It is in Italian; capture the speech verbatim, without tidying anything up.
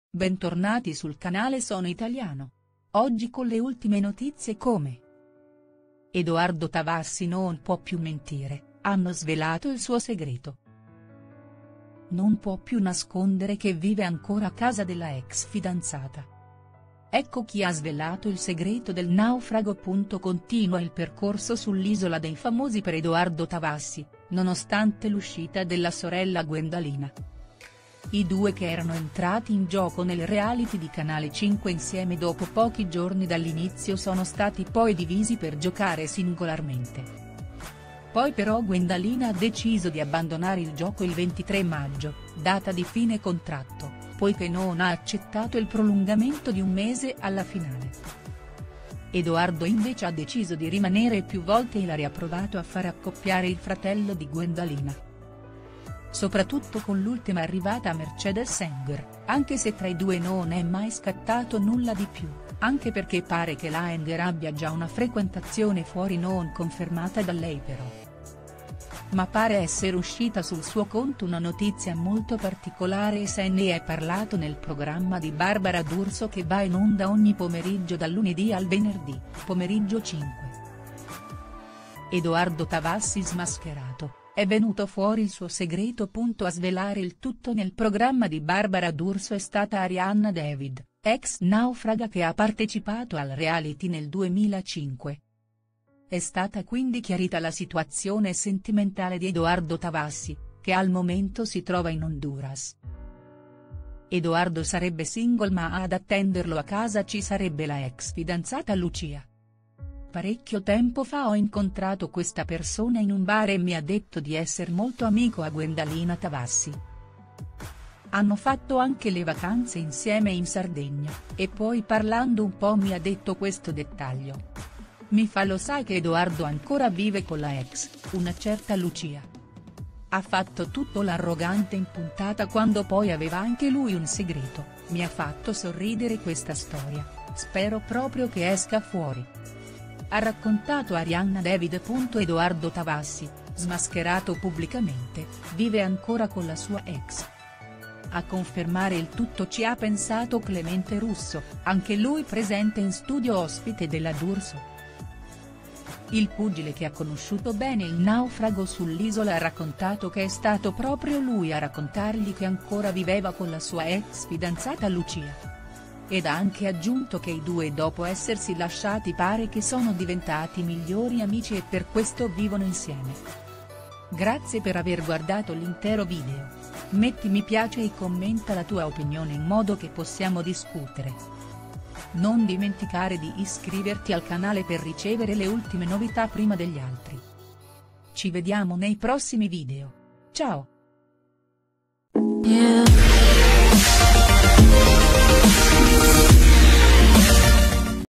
Bentornati sul canale Sono Italiano. Oggi con le ultime notizie come Edoardo Tavassi non può più mentire, hanno svelato il suo segreto. Non può più nascondere che vive ancora a casa della ex fidanzata. Ecco chi ha svelato il segreto del naufrago. Continua il percorso sull'isola dei famosi per Edoardo Tavassi, nonostante l'uscita della sorella Gwendalina. I due, che erano entrati in gioco nel reality di Canale cinque insieme dopo pochi giorni dall'inizio, sono stati poi divisi per giocare singolarmente. Poi però Gwendalina ha deciso di abbandonare il gioco il ventitré maggio, data di fine contratto, poiché non ha accettato il prolungamento di un mese alla finale. Edoardo invece ha deciso di rimanere e più volte Ilari ha provato a far accoppiare il fratello di Gwendalina. Soprattutto con l'ultima arrivata Mercedes Enger, anche se tra i due non è mai scattato nulla di più, anche perché pare che la Enger abbia già una frequentazione fuori non confermata da lei però. Ma pare essere uscita sul suo conto una notizia molto particolare e se ne è parlato nel programma di Barbara D'Urso, che va in onda ogni pomeriggio dal lunedì al venerdì, pomeriggio cinque. Edoardo Tavassi smascherato, è venuto fuori il suo segreto. A svelare il tutto nel programma di Barbara D'Urso è stata Arianna David, ex naufraga che ha partecipato al reality nel duemilacinque. È stata quindi chiarita la situazione sentimentale di Edoardo Tavassi, che al momento si trova in Honduras. Edoardo sarebbe single, ma ad attenderlo a casa ci sarebbe la ex fidanzata Lucia. Parecchio tempo fa ho incontrato questa persona in un bar e mi ha detto di essere molto amico a Gwendalina Tavassi. Hanno fatto anche le vacanze insieme in Sardegna, e poi parlando un po' mi ha detto questo dettaglio. Mi fa: lo sai che Edoardo ancora vive con la ex, una certa Lucia. Ha fatto tutto l'arrogante in puntata quando poi aveva anche lui un segreto, mi ha fatto sorridere questa storia, spero proprio che esca fuori. Ha raccontato Arianna David. Edoardo Tavassi, smascherato pubblicamente, vive ancora con la sua ex. A confermare il tutto ci ha pensato Clemente Russo, anche lui presente in studio ospite della D'Urso. Il pugile, che ha conosciuto bene il naufrago sull'isola, ha raccontato che è stato proprio lui a raccontargli che ancora viveva con la sua ex fidanzata Lucia. Ed ha anche aggiunto che i due, dopo essersi lasciati, pare che sono diventati migliori amici e per questo vivono insieme. Grazie per aver guardato l'intero video. Metti mi piace e commenta la tua opinione in modo che possiamo discutere. Non dimenticare di iscriverti al canale per ricevere le ultime novità prima degli altri. Ci vediamo nei prossimi video. Ciao! Yeah.